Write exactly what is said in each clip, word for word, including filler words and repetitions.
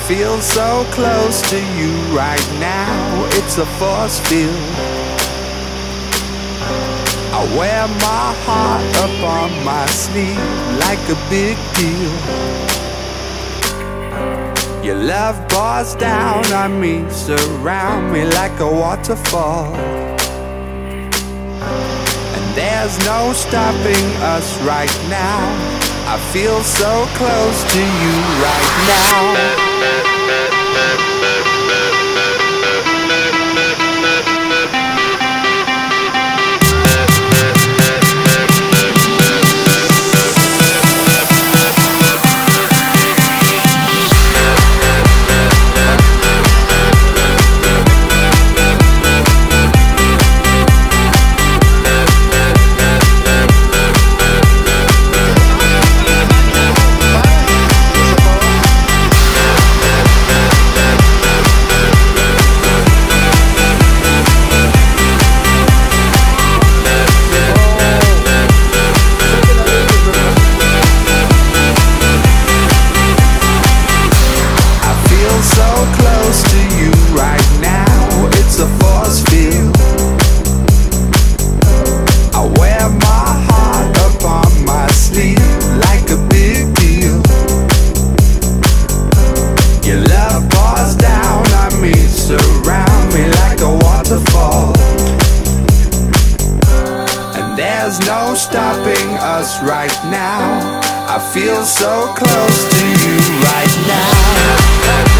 feel so close to you right now. It's a force field. I wear my heart up on my sleeve like a big deal. Your love pours down on me, surround me like a waterfall. And there's no stopping us right now. I feel so close to you right now. There's no stopping us right now. I feel so close to you right now.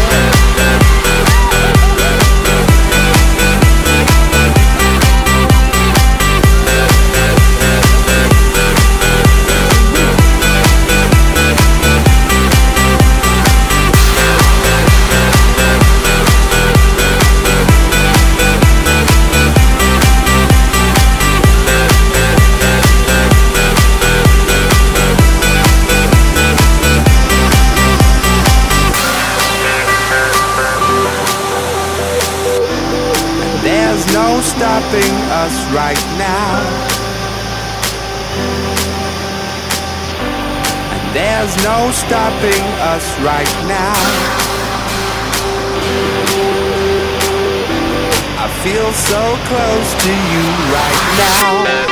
There's no stopping us right now. And there's no stopping us right now. I feel so close to you right now.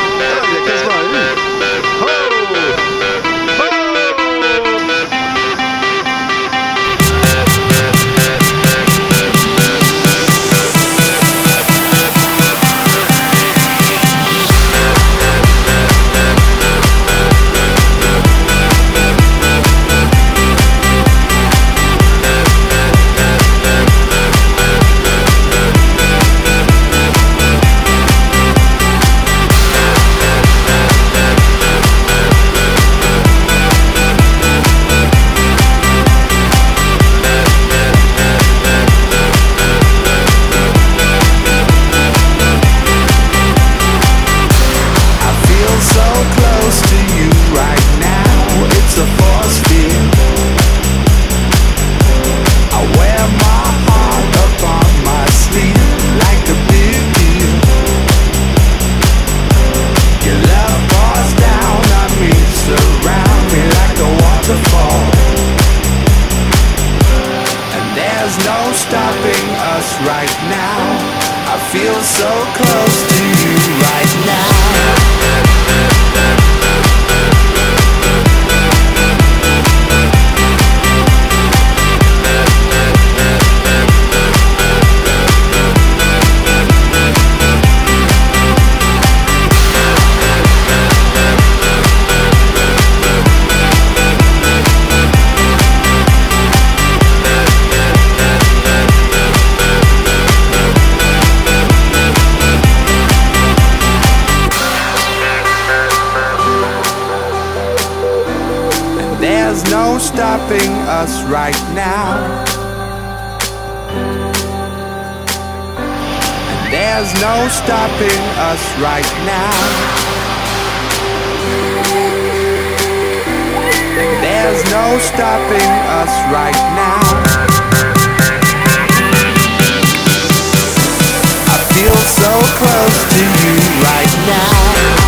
There's no stopping us right now. I feel so close to you right now. There's no stopping us right now. And there's no stopping us right now. And there's no stopping us right now. I feel so close to you right now.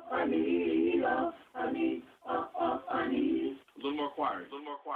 I need, oh, I need, oh, oh, I need. A little more choir, a little more choir.